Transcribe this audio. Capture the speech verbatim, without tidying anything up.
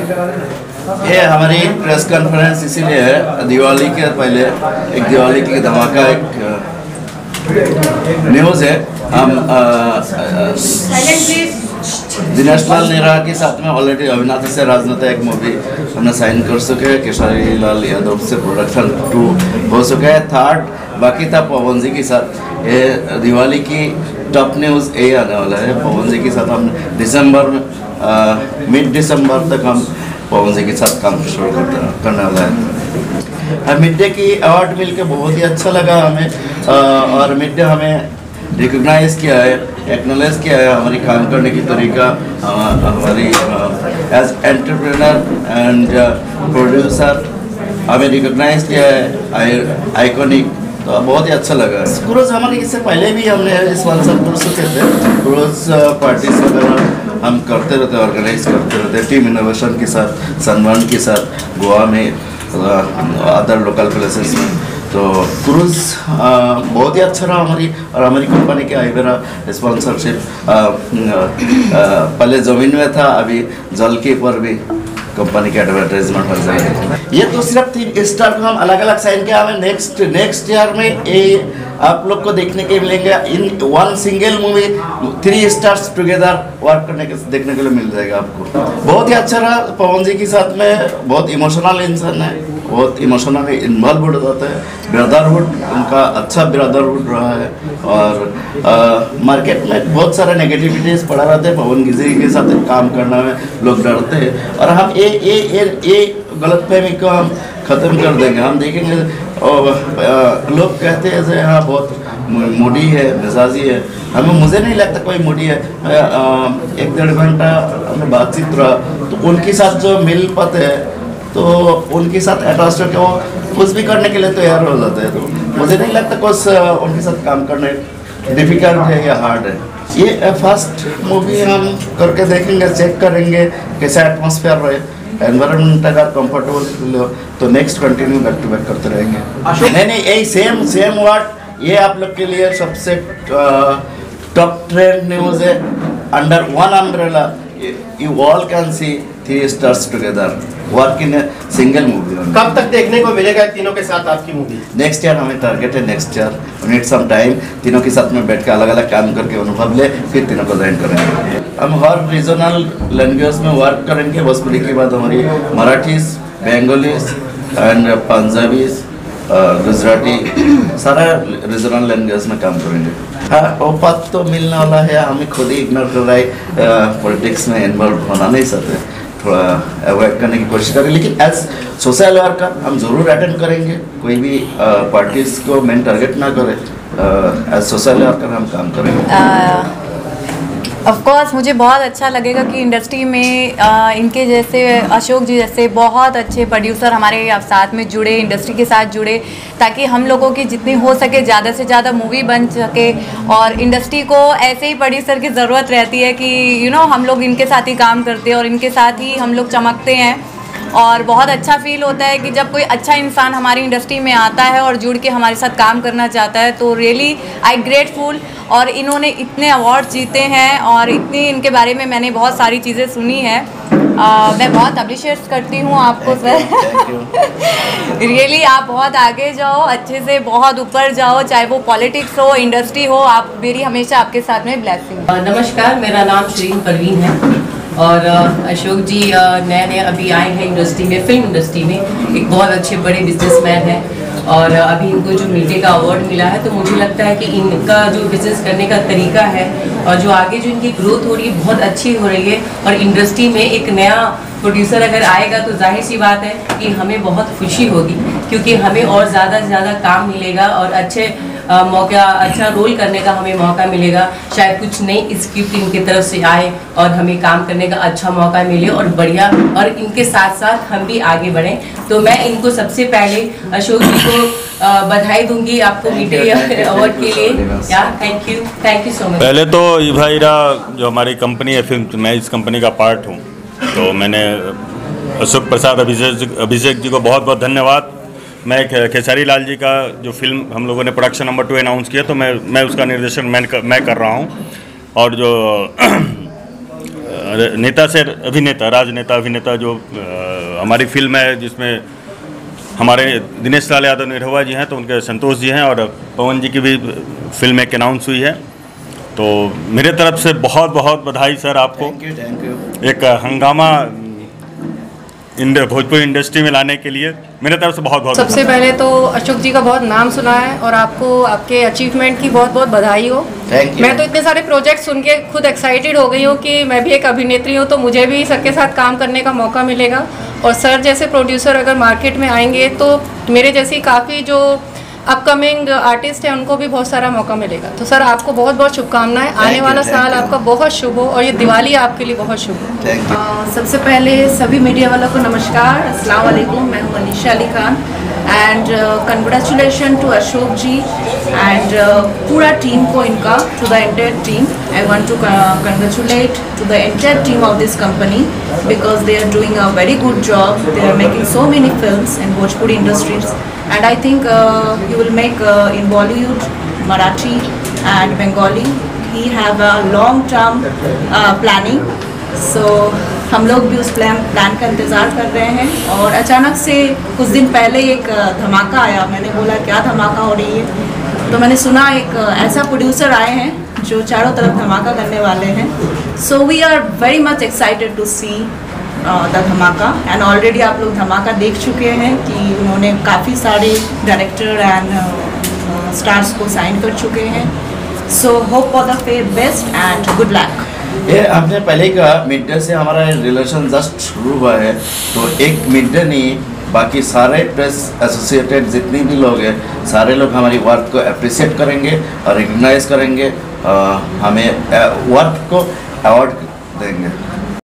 ये हमारी press conference इसीलिए है, दिवाली के पहले एक दिवाली की धमाका एक न्यूज़ है। हम दिनेश लाल नेहरा के साथ में ऑलरेडी अविनाश से राजनेता एक मूवी हमने साइन कर चुके हैं। केशरी लाल यादव से प्रोडक्शन टू हो चुका है। थर्ड बाकी था पवन जी के साथ। ये दिवाली की टॉप न्यूज़ ये आने वाला है। पवन जी के साथ हम दिसंबर में मिड दिसंबर तक हम पवन जी के साथ काम शुरू करने वाला है। मिड डे की अवार्ड मिल के बहुत ही अच्छा लगा हमें, आ, और मिड डे हमें रिकॉग्नाइज किया है, एक्नॉलेज किया है हमारी काम करने की तरीका, हमारी एज एंटरप्रेनर एंड प्रोड्यूसर हमें रिकॉग्नाइज किया है आइकॉनिक। तो बहुत ही अच्छा लगा। क्रूज हमारे इससे पहले भी हमने इस वाले सब कर चुके थे। क्रूज पार्टीज वगैरह हम करते रहते, ऑर्गेनाइज करते रहते टीम इनोवेशन के साथ, सनबर्न के साथ, गोवा में, अदर लोकल प्लेसेस में। तो क्रूज़ बहुत ही अच्छा रहा हमारी, और हमारी कंपनी के आइवेरा स्पॉन्सरशिप पहले ज़मीन में था, अभी जल के ऊपर भी कंपनी के एडवर्टाइजमेंट हो जाएगा। ये तो सिर्फ तीन स्टार को हम अलग अलग साइन किया। हमें नेक्स्ट नेक्स्ट ईयर में ये आप लोग को देखने के मिलेंगे in one single movie three stars together work करने के देखने के लिए मिल जाएगा आपको। बहुत ही अच्छा रहा पवन जी के साथ में। बहुत इमोशनल इंसान है, बहुत इमोशनली इन्वॉल्व हो जाता है। ब्रदरहुड उनका अच्छा ब्रदरहुड रहा है। और मार्केट में बहुत सारे नेगेटिविटीज़ पड़ा रहते हैं। पवन जी के साथ काम करना में लोग डरते हैं, और हम ये ये ये ये गलतफहमी को हम ख़त्म कर देंगे। हम देखेंगे और लोग कहते हैं जैसे हाँ बहुत मूडी है, मिजाजी है। हमें मुझे नहीं लगता कोई मूडी है। एक डेढ़ घंटा हमें बातचीत रहा, तो उनके साथ जो मिल पाते हैं तो उनके साथ अटैच होकर वो कुछ भी करने के लिए तैयार हो जाते हैं। तो मुझे नहीं लगता कुछ उनके साथ काम करने डिफ़िकल्ट है या हार्ड है। ये फर्स्ट मूवी हम करके देखेंगे, चेक करेंगे कैसा एटमॉस्फेयर रहे, एनवायरनमेंट अगर कंफर्टेबल हो तो next continue back to back करते रहेंगे। नहीं नहीं यही सेम सेम वर्ड ये आप लोग के लिए सबसे टॉप ट्रेंड न्यूज़ है। Under one umbrella you all can see three stars together work in single movie. कब तक देखने को मिलेगा तीनों के साथ आपकी मूवी? नेक्स्ट ईयर हमें टारगेट है। Next year need some time, तीनों के साथ में बैठ के अलग अलग काम करके अनुभव ले, फिर तीनों को ज्वाइन करेंगे। हम हर रीजनल लैंग्वेज में वर्क करेंगे। भोजपुरी के बाद हमारी मराठीज, बंगालीज एंड पंजाबीज, गुजराती, सारा रीजनल लैंग्वेज में काम करेंगे। हाँ वो पद तो मिलने वाला है, हमें खुद ही इग्नोर कर रहा है। पॉलिटिक्स में इन्वॉल्व होना नहीं चाहते, थोड़ा अवॉइड करने की कोशिश करें। लेकिन एज सोशल वर्कर हम ज़रूर अटेंड करेंगे। कोई भी पार्टीज को मेन टारगेट ना करें, एज सोशल वर्कर हम काम करेंगे। ऑफ कोर्स मुझे बहुत अच्छा लगेगा कि इंडस्ट्री में आ, इनके जैसे अशोक जी जैसे बहुत अच्छे प्रोड्यूसर हमारे साथ में जुड़े, इंडस्ट्री के साथ जुड़े, ताकि हम लोगों की जितनी हो सके ज़्यादा से ज़्यादा मूवी बन सके। और इंडस्ट्री को ऐसे ही प्रोड्यूसर की ज़रूरत रहती है कि यू नो हम लोग इनके साथ ही काम करते हैं और इनके साथ ही हम लोग चमकते हैं। और बहुत अच्छा फील होता है कि जब कोई अच्छा इंसान हमारी इंडस्ट्री में आता है और जुड़ के हमारे साथ काम करना चाहता है, तो रियली आई ग्रेटफुल। और इन्होंने इतने अवार्ड जीते हैं और इतनी इनके बारे में मैंने बहुत सारी चीज़ें सुनी हैं। मैं बहुत अप्रिशिएट करती हूँ आपको सर। रियली आप बहुत आगे जाओ, अच्छे से बहुत ऊपर जाओ, चाहे वो पॉलिटिक्स हो, इंडस्ट्री हो, आप मेरी हमेशा आपके साथ में ब्लेसिंग। नमस्कार, मेरा नाम श्रीन परवीन है और अशोक जी नए नए अभी आए हैं इंडस्ट्री में, फिल्म इंडस्ट्री में। एक बहुत अच्छे बड़े बिजनेसमैन हैं और अभी इनको जो मीडिया का अवार्ड मिला है, तो मुझे लगता है कि इनका जो बिजनेस करने का तरीका है और जो आगे जो इनकी ग्रोथ हो रही है बहुत अच्छी हो रही है। और इंडस्ट्री में एक नया प्रोड्यूसर अगर आएगा तो जाहिर सी बात है कि हमें बहुत खुशी होगी, क्योंकि हमें और ज़्यादा से ज़्यादा काम मिलेगा और अच्छे आ, मौका, अच्छा रोल करने का हमें मौका मिलेगा। शायद कुछ नई स्क्रिप्ट इनकी तरफ से आए और हमें काम करने का अच्छा मौका मिले और बढ़िया, और इनके साथ साथ हम भी आगे बढ़ें। तो मैं इनको सबसे पहले अशोक जी को बधाई दूंगी आपको मीडिया अवार्ड के लिए। या thank you thank you so much. पहले तो इभाईरा जो हमारी कंपनी है फिल्म, मैं इस कंपनी का पार्ट हूँ, तो मैंने अशोक प्रसाद अभिषेक अभिषेक जी को बहुत बहुत धन्यवाद। मैं खेसारी लाल जी का जो फिल्म हम लोगों ने प्रोडक्शन नंबर टू अनाउंस किया, तो मैं मैं उसका निर्देशन मैं कर, मैं कर रहा हूँ। और जो नेता से अभिनेता, राजनेता अभिनेता जो आ, हमारी फिल्म है जिसमें हमारे दिनेश लाल यादव निरहुआ जी हैं, तो उनके संतोष जी हैं और पवन जी की भी फिल्म एक अनाउंस हुई है। तो मेरे तरफ से बहुत बहुत बधाई सर आपको। Thank you thank you. एक हंगामा इंड भोजपुरी इंडस्ट्री में लाने के लिए मेरे तरफ से बहुत बहुत सबसे पहले तो अशोक जी का बहुत नाम सुना है और आपको आपके अचीवमेंट की बहुत बहुत बधाई हो। Thank you. मैं तो इतने सारे प्रोजेक्ट सुन के खुद एक्साइटेड हो गई हूँ कि मैं भी एक अभिनेत्री हूँ, तो मुझे भी सर के साथ काम करने का मौका मिलेगा। और सर जैसे प्रोड्यूसर अगर मार्केट में आएंगे तो मेरे जैसी काफ़ी जो अपकमिंग आर्टिस्ट हैं उनको भी बहुत सारा मौका मिलेगा। तो सर आपको बहुत बहुत शुभकामनाएं, आने वाला साल आपका बहुत शुभ हो और ये दिवाली आपके लिए बहुत शुभ हो। Thank you. Uh, सबसे पहले सभी मीडिया वालों को नमस्कार, अस्सलाम वालेकुम। मैं हूँ Anisha Ali Khan and congratulation to Ashok ji and पूरा टीम को इनका, to the entire team I want to congratulate to the entire team of this company because they are doing a very good job. They are making so many films in Bhojpuri industries and I think uh, you will make uh, in Bollywood, Marathi and Bengali. He have a long term uh, planning. So हम लोग भी उस plan plan का इंतज़ार कर रहे हैं। और अचानक से कुछ दिन पहले एक धमाका आया, मैंने बोला क्या धमाका हो रही है, तो मैंने सुना एक ऐसा प्रोड्यूसर आए हैं जो चारों तरफ धमाका करने वाले हैं। So we are very much excited to see the धमाका एंड ऑलरेडी आप लोग धमाका देख चुके हैं कि उन्होंने काफ़ी सारे डायरेक्टर एंड स्टार्स को साइन कर चुके हैं। So hope for the fair best and good luck. ये आपने पहले कहा मिड डे से हमारा रिलेशन जस्ट शुरू हुआ है, तो एक मिड डे नहीं, बाकी सारे प्रेस एसोसिएटेड जितने भी लोग हैं सारे लोग हमारी वर्क को अप्रिशिएट करेंगे और रिकग्नाइज करेंगे, आ, हमें वर्क को अवार्ड देंगे।